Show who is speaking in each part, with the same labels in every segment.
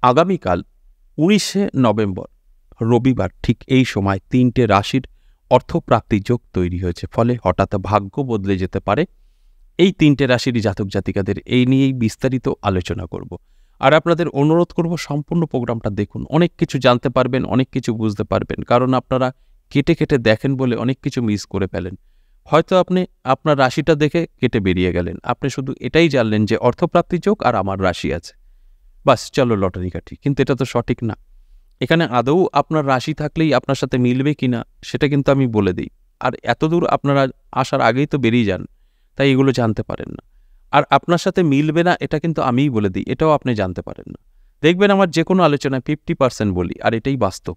Speaker 1: আগামীকাল 19শে নভেম্বর রবিবার ঠিক এই সময় 3টে রাশির অর্থপ্রাপ্তি যোগ তৈরি হয়েছে, ফলে হঠাৎ ভাগ্য বদলে যেতে পারে। এই 3টে রাশির জাতক জাতিকাদের এই নিয়েই বিস্তারিত আলোচনা করব। আর আপনাদের অনুরোধ করব সম্পূর্ণ প্রোগ্রামটা দেখুন, অনেক কিছু জানতে পারবেন, অনেক কিছু বুঝতে পারবেন। কারণ আপনারা কেটে কেটে দেখেন বলে অনেক কিছু মিস করে ফেলেন। হয়তো আপনি আপনার রাশিটা দেখে কেটে বেরিয়ে গেলেন, আপনি শুধু এটাই জানলেন যে অর্থপ্রাপ্তি যোগ আর আমার রাশি আছে, বাস চলো লটারি কাটি। কিন্তু এটা তো সঠিক না। এখানে আদৌ আপনার রাশি থাকলেই আপনার সাথে মিলবে কিনা সেটা কিন্তু আমি বলে দিই। আর এতদূর আপনারা আসার আগেই তো বেরিয়ে যান, তাই এগুলো জানতে পারেন না। আর আপনার সাথে মিলবে না এটা কিন্তু আমিই বলে দিই, এটাও আপনি জানতে পারেন না। দেখবেন আমার যে কোনো আলোচনায় 50% বলি, আর এটাই বাস্তব।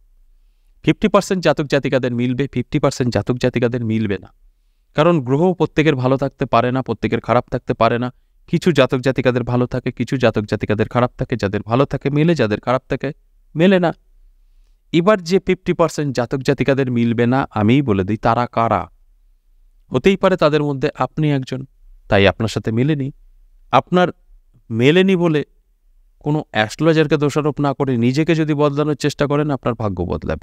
Speaker 1: 50% জাতক জাতিকাদের মিলবে, 50% জাতক জাতিকাদের মিলবে না। কারণ গ্রহ প্রত্যেকের ভালো থাকতে পারে না, প্রত্যেকের খারাপ থাকতে পারে না। কিছু জাতক জাতিকাদের ভালো থাকে, কিছু জাতক জাতিকাদের খারাপ থাকে। যাদের ভালো থাকে মেলে, যাদের খারাপ থাকে মেলে না। এবার যে 50% জাতক জাতিকাদের মিলবে না আমিই বলে দিই তারা কারা। হতেই পারে তাদের মধ্যে আপনি একজন, তাই আপনার সাথে মেলেনি। আপনার মেলেনি বলে কোনো অ্যাস্ট্রোলজারকে দোষারোপ না করে নিজেকে যদি বদলানোর চেষ্টা করেন, আপনার ভাগ্য বদলাবে।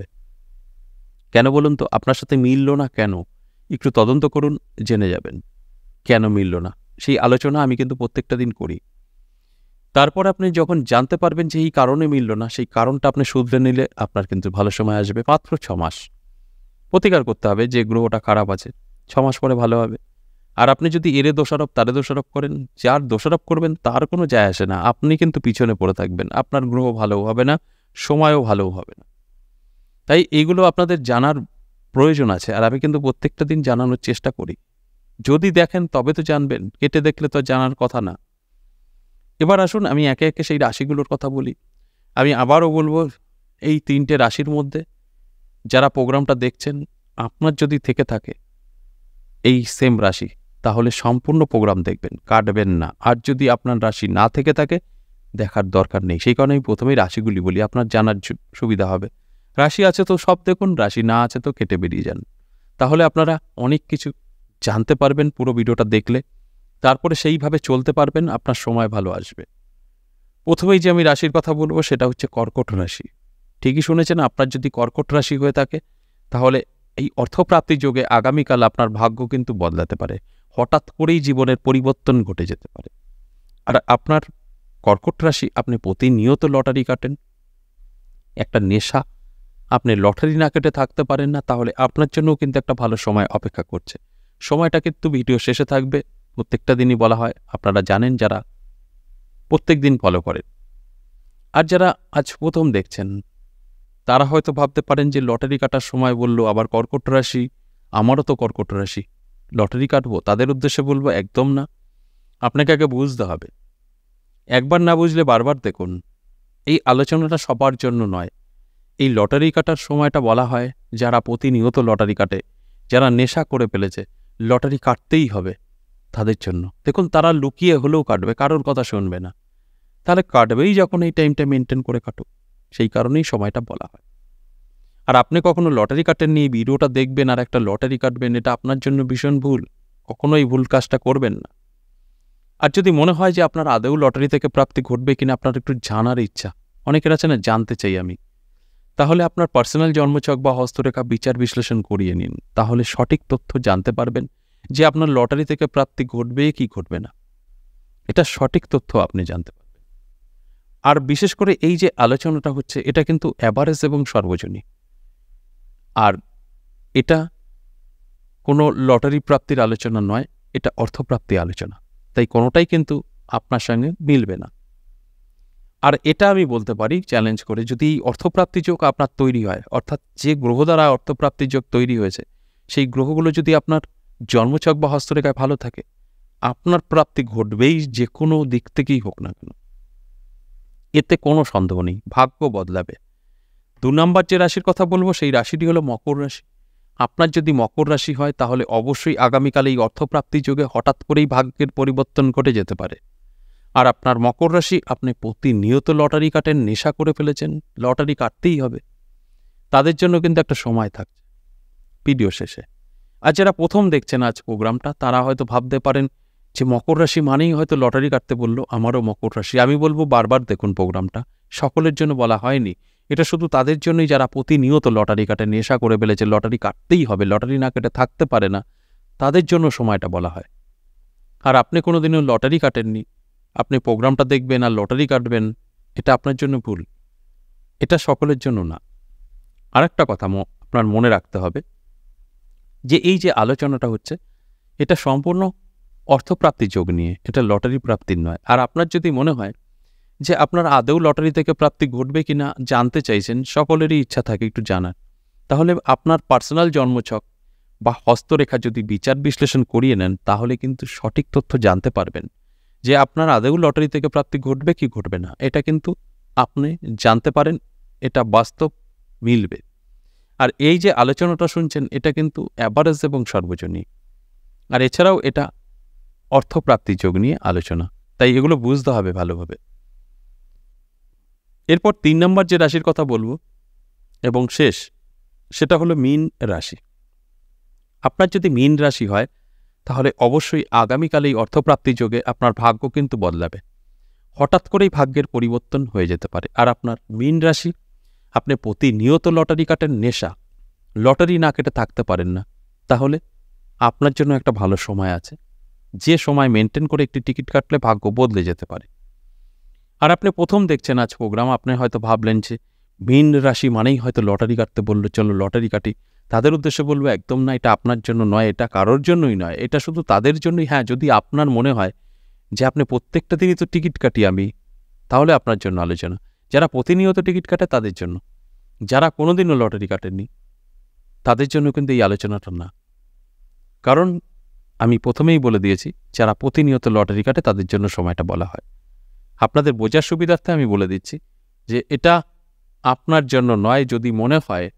Speaker 1: কেন বলুন তো? আপনার সাথে মিলল না কেন? একটু তদন্ত করুন, জেনে যাবেন কেন মিলল না। সেই আলোচনা আমি কিন্তু প্রত্যেকটা দিন করি। তারপর আপনি যখন জানতে পারবেন যে এই কারণে মিলল না, সেই কারণটা আপনি শুধরে নিলে আপনার কিন্তু ভালো সময় আসবে। মাত্র 6 মাস প্রতিকার করতে হবে, যে গ্রহটা খারাপ আছে 6 মাস পরে ভালো হবে। আর আপনি যদি এরে দোষারোপ তারে দোষারোপ করেন, যার দোষারোপ করবেন তার কোনো যায় আসে না, আপনি কিন্তু পিছনে পড়ে থাকবেন। আপনার গ্রহ ভালোও হবে না, সময়ও ভালোও হবে না। তাই এইগুলো আপনাদের জানার প্রয়োজন আছে, আর আমি কিন্তু প্রত্যেকটা দিন জানানোর চেষ্টা করি। যদি দেখেন তবে তো জানবেন, কেটে দেখলে তো জানার কথা না। এবার আসুন আমি একে একে সেই রাশিগুলোর কথা বলি। আমি আবারও বলবো, এই 3টে রাশির মধ্যে যারা প্রোগ্রামটা দেখছেন, আপনার যদি থেকে থাকে এই সেম রাশি, তাহলে সম্পূর্ণ প্রোগ্রাম দেখবেন, কাটবেন না। আর যদি আপনার রাশি না থেকে থাকে, দেখার দরকার নেই। সেই কারণে আমি প্রথমেই রাশিগুলি বলি, আপনার জানার সুবিধা হবে। রাশি আছে তো সব দেখুন, রাশি না আছে তো কেটে বেরিয়ে যান। তাহলে আপনারা অনেক কিছু জানতে পারবেন পুরো ভিডিওটা দেখলে। তারপরে সেইভাবে চলতে পারবেন, আপনার সময় ভালো আসবে। প্রথমেই যে আমি রাশির কথা বলবো সেটা হচ্ছে কর্কট রাশি। ঠিকই শুনেছেন, আপনার যদি কর্কট রাশি হয়ে থাকে তাহলে এই অর্থপ্রাপ্তি যোগে আগামীকাল আপনার ভাগ্য কিন্তু বদলাতে পারে। হঠাৎ করেই জীবনের পরিবর্তন ঘটে যেতে পারে। আর আপনার কর্কট রাশি, আপনি প্রতিনিয়ত লটারি কাটেন, একটা নেশা। আপনি লটারি না কেটে থাকতে পারেন না, তাহলে আপনার জন্যও কিন্তু একটা ভালো সময় অপেক্ষা করছে। সময়টা কিন্তু ভিডিও শেষে থাকবে, প্রত্যেকটা দিনই বলা হয়, আপনারা জানেন যারা প্রত্যেক দিন ফলো করেন। আর যারা আজ প্রথম দেখছেন তারা হয়তো ভাবতে পারেন যে লটারি কাটার সময় বলল আবার কর্কট রাশি, আমারও তো কর্কট রাশি, লটারি কাটবো। তাদের উদ্দেশ্যে বলবো একদম না। আপনাকে আগে বুঝতে হবে। একবার না বুঝলে বারবার দেখুন। এই আলোচনাটা সবার জন্য নয়। এই লটারি কাটার সময়টা বলা হয় যারা প্রতিনিয়ত লটারি কাটে, যারা নেশা করে ফেলেছে, লটারি কাটতেই হবে, তাদের জন্য। দেখুন, তারা লুকিয়ে হলেও কাটবে, কারোর কথা শুনবে না। তাহলে কাটবেই যখন, এই টাইমটা মেনটেন করে কাটুক। সেই কারণেই সময়টা বলা হয়। আর আপনি কখনো লটারি কাটেননি, ভিডিওটা দেখবেন আর একটা লটারি কাটবেন, এটা আপনার জন্য ভীষণ ভুল। কখনোই ভুল কাজটা করবেন না। আর যদি মনে হয় যে আপনার আদৌ লটারি থেকে প্রাপ্তি ঘটবে কিনা আপনার একটু জানার ইচ্ছা, অনেকের আছে না, জানতে চাই আমি, তাহলে আপনার পার্সোনাল জন্মছক বা হস্তরেখা বিচার বিশ্লেষণ করিয়ে নিন। তাহলে সঠিক তথ্য জানতে পারবেন যে আপনার লটারি থেকে প্রাপ্তি ঘটবে কি ঘটবে না। এটা সঠিক তথ্য আপনি জানতে পারবেন। আর বিশেষ করে এই যে আলোচনাটা হচ্ছে, এটা কিন্তু অ্যাভারেজ এবং সর্বজনীন। আর এটা কোনো লটারি প্রাপ্তির আলোচনা নয়, এটা অর্থপ্রাপ্তি আলোচনা। তাই কোনোটাই কিন্তু আপনার সঙ্গে মিলবে না। আর এটা আমি বলতে পারি চ্যালেঞ্জ করে, যদি এই অর্থপ্রাপ্তি যোগ আপনার তৈরি হয়, অর্থাৎ যে গ্রহ দ্বারা অর্থপ্রাপ্তি যোগ তৈরি হয়েছে, সেই গ্রহগুলো যদি আপনার জন্মছক বা হস্তরেখায় ভালো থাকে, আপনার প্রাপ্তি ঘটবেই, যে কোনো দিক থেকেই হোক না কেন। এতে কোনো সন্দেহ নেই, ভাগ্য বদলাবে। 2 নম্বর যে রাশির কথা বলবো সেই রাশিটি হলো মকর রাশি। আপনার যদি মকর রাশি হয় তাহলে অবশ্যই আগামীকাল এই অর্থপ্রাপ্তি যোগে হঠাৎ করেই ভাগ্যের পরিবর্তন ঘটে যেতে পারে। আর আপনার মকর রাশি, আপনি প্রতিনিয়ত লটারি কাটেন, নেশা করে ফেলেছেন, লটারি কাটতেই হবে, তাদের জন্য কিন্তু একটা সময় থাকছে ভিডিও শেষে। আর যারা প্রথম দেখছেন আজ প্রোগ্রামটা, তারা হয়তো ভাবতে পারেন যে মকর রাশি মানেই হয়তো লটারি কাটতে বললো, আমারও মকর রাশি। আমি বলবো বারবার দেখুন প্রোগ্রামটা, সকলের জন্য বলা হয়নি। এটা শুধু তাদের জন্যই যারা প্রতিনিয়ত লটারি কাটে, নেশা করে ফেলেছে, লটারি কাটতেই হবে, লটারি না কেটে থাকতে পারে না, তাদের জন্য সময়টা বলা হয়। আর আপনি কোনোদিনও লটারি কাটেননি, আপনি প্রোগ্রামটা দেখবেন আর লটারি কাটবেন, এটা আপনার জন্য ভুল। এটা সকলের জন্য না। আরেকটা কথা আপনার মনে রাখতে হবে যে এই যে আলোচনাটা হচ্ছে, এটা সম্পূর্ণ অর্থপ্রাপ্তির যোগ নিয়ে, এটা লটারি প্রাপ্তির নয়। আর আপনার যদি মনে হয় যে আপনার আদৌ লটারি থেকে প্রাপ্তি ঘটবে কিনা জানতে চাইছেন, সকলেরই ইচ্ছা থাকে একটু জানার, তাহলে আপনার পার্সোনাল জন্মছক বা হস্তরেখা যদি বিচার বিশ্লেষণ করিয়ে নেন, তাহলে কিন্তু সঠিক তথ্য জানতে পারবেন যে আপনার আদৌ লটারি থেকে প্রাপ্তি ঘটবে কি ঘটবে না। এটা কিন্তু আপনি জানতে পারেন, এটা বাস্তব মিলবে। আর এই যে আলোচনাটা শুনছেন, এটা কিন্তু অ্যাভারেজ এবং সর্বজনীন। আর এছাড়াও এটা অর্থপ্রাপ্তির যোগ নিয়ে আলোচনা, তাই এগুলো বুঝতে হবে ভালোভাবে। এরপর 3 নম্বর যে রাশির কথা বলবো এবং শেষ, সেটা হলো মীন রাশি। আপনার যদি মীন রাশি হয়, তাহলে অবশ্যই আগামীকাল এই অর্থপ্রাপ্তির যোগে আপনার ভাগ্য কিন্তু বদলাবে। হঠাৎ করেই ভাগ্যের পরিবর্তন হয়ে যেতে পারে। আর আপনার মীন রাশি, আপনি প্রতিনিয়ত লটারি কাটেন, নেশা, লটারি না কেটে থাকতে পারেন না, তাহলে আপনার জন্য একটা ভালো সময় আছে, যে সময় মেনটেন করে একটি টিকিট কাটলে ভাগ্য বদলে যেতে পারে। আর আপনি প্রথম দেখছেন আজ প্রোগ্রাম, আপনি হয়তো ভাবলেন যে মীন রাশি মানেই হয়তো লটারি কাটতে বললো, চলো লটারি কাটি। তাদের উদ্দেশ্যে বলবো একদম না, এটা আপনার জন্য নয়, এটা কারোর জন্যই নয়, এটা শুধু তাদের জন্যই। হ্যাঁ, যদি আপনার মনে হয় যে আপনি প্রত্যেকটা দিনই তো টিকিট কাটি আমি, তাহলে আপনার জন্য আলোচনা। যারা প্রতিনিয়ত টিকিট কাটে তাদের জন্য, যারা কোনোদিনও লটারি কাটেননি তাদের জন্য কিন্তু এই আলোচনাটা না। কারণ আমি প্রথমেই বলে দিয়েছি, যারা প্রতিনিয়ত লটারি কাটে তাদের জন্য সময়টা বলা হয়। আপনাদের বোঝার সুবিধার্থে আমি বলে দিচ্ছি যে এটা আপনার জন্য নয়। যদি মনে হয়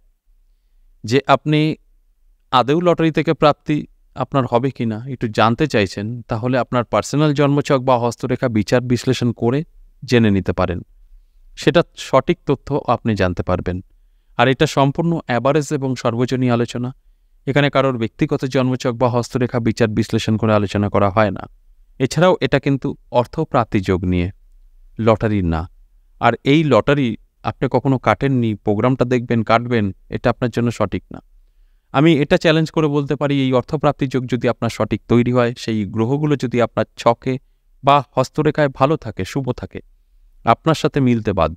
Speaker 1: যে আপনি আদৌ লটারি থেকে প্রাপ্তি আপনার হবে কি না একটু জানতে চাইছেন, তাহলে আপনার পার্সোনাল জন্মছক বা হস্তরেখা বিচার বিশ্লেষণ করে জেনে নিতে পারেন, সেটা সঠিক তথ্য আপনি জানতে পারবেন। আর এটা সম্পূর্ণ অ্যাভারেজ এবং সর্বজনীন আলোচনা, এখানে কারোর ব্যক্তিগত জন্মছক বা হস্তরেখা বিচার বিশ্লেষণ করে আলোচনা করা হয় না। এছাড়াও এটা কিন্তু অর্থপ্রাপ্তি যোগ নিয়ে, লটারি না। আর এই লটারি আপনি কখনো কাটেননি, প্রোগ্রামটা দেখবেন কাটবেন, এটা আপনার জন্য সঠিক না। আমি এটা চ্যালেঞ্জ করে বলতে পারি, এই অর্থপ্রাপ্তির যোগ যদি আপনার সঠিক তৈরি হয়, সেই গ্রহগুলো যদি আপনার ছকে বা হস্তরেখায় ভালো থাকে, শুভ থাকে, আপনার সাথে মিলতে বাধ্য,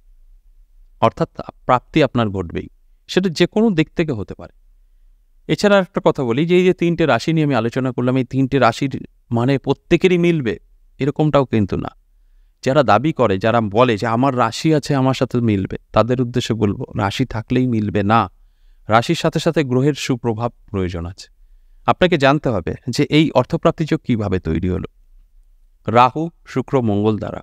Speaker 1: অর্থাৎ প্রাপ্তি আপনার ঘটবেই। সেটা যে কোনো দিক থেকে হতে পারে। এছাড়া একটা কথা বলি যে এই যে 3টে রাশি নিয়ে আমি আলোচনা করলাম, এই 3টে রাশির মানে প্রত্যেকেরই মিলবে এরকমটাও কিন্তু না। যারা দাবি করে, যারা বলে যে আমার রাশি আছে আমার সাথে মিলবে, তাদের উদ্দেশ্যে বলবো রাশি থাকলেই মিলবে না। রাশির সাথে সাথে গ্রহের সুপ্রভাব প্রয়োজন আছে। আপনাকে জানতে হবে যে এই অর্থপ্রাপ্তি যোগ কীভাবে তৈরি হলো। রাহু, শুক্র, মঙ্গল দ্বারা।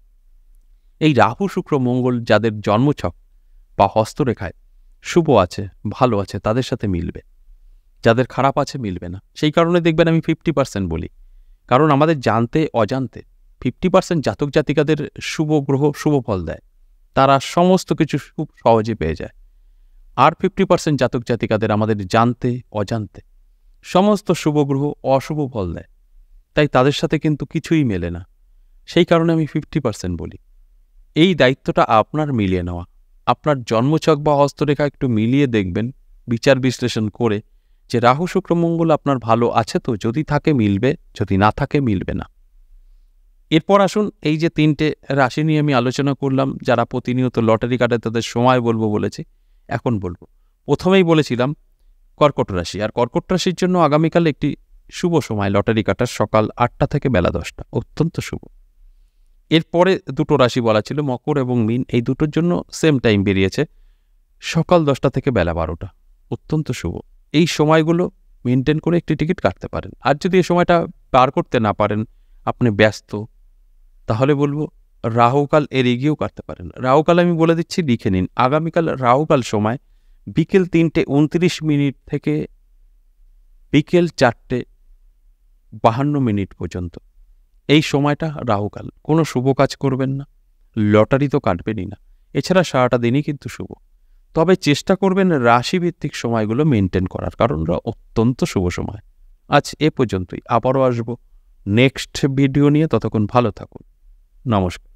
Speaker 1: এই রাহু, শুক্র, মঙ্গল যাদের জন্মছক বা হস্তরেখায় শুভ আছে, ভালো আছে, তাদের সাথে মিলবে। যাদের খারাপ আছে মিলবে না। সেই কারণে দেখবেন আমি 50% বলি, কারণ আমাদের জানতে অজান্তে 50% জাতক জাতিকাদের শুভ গ্রহ শুভ ফল দেয়, তারা সমস্ত কিছু খুব সহজে পেয়ে যায়। আর 50% জাতক জাতিকাদের আমাদের জানতে অজান্তে সমস্ত শুভ গ্রহ অশুভ ফল দেয়, তাই তাদের সাথে কিন্তু কিছুই মেলে না। সেই কারণে আমি 50% বলি। এই দায়িত্বটা আপনার মিলিয়ে নেওয়া। আপনার জন্মছক বা হস্তরেখা একটু মিলিয়ে দেখবেন বিচার বিশ্লেষণ করে যে রাহু, শুক্র, মঙ্গল আপনার ভালো আছে তো, যদি থাকে মিলবে, যদি না থাকে মিলবে না। এরপর আসুন, এই যে 3টে রাশি নিয়ে আমি আলোচনা করলাম, যারা প্রতিনিয়ত লটারি কাটে তাদের সময় বলবো বলেছি, এখন বলবো। প্রথমেই বলেছিলাম কর্কট রাশি, আর কর্কট রাশির জন্য আগামীকাল একটি শুভ সময় লটারি কাটার, সকাল 8টা থেকে বেলা 10টা, অত্যন্ত শুভ। এরপরে 2টো রাশি বলা ছিল, মকর এবং মীন, এই দুটোর জন্য সেম টাইম বেরিয়েছে, সকাল 10টা থেকে বেলা 12টা, অত্যন্ত শুভ। এই সময়গুলো মেনটেন করে একটি টিকিট কাটতে পারেন। আর যদি এই সময়টা পার করতে না পারেন, আপনি ব্যস্ত, তাহলে বলবো রাহুকাল এর এগিয়েও কাটতে পারেন। রাহুকাল আমি বলে দিচ্ছি, লিখে নিন। আগামীকাল রাহুকাল সময় বিকেল 3:29 থেকে বিকেল 4:52 পর্যন্ত। এই সময়টা রাহুকাল। কোনো শুভ কাজ করবেন না, লটারি তো কাটবেনই না। এছাড়া সারাটা দিনই কিন্তু শুভ। তবে চেষ্টা করবেন রাশিভিত্তিক সময়গুলো মেনটেন করার, কারণ অত্যন্ত শুভ সময়। আজ এ পর্যন্তই, আবারও আসবো নেক্সট ভিডিও নিয়ে। ততক্ষণ ভালো থাকুন, নমস্কার।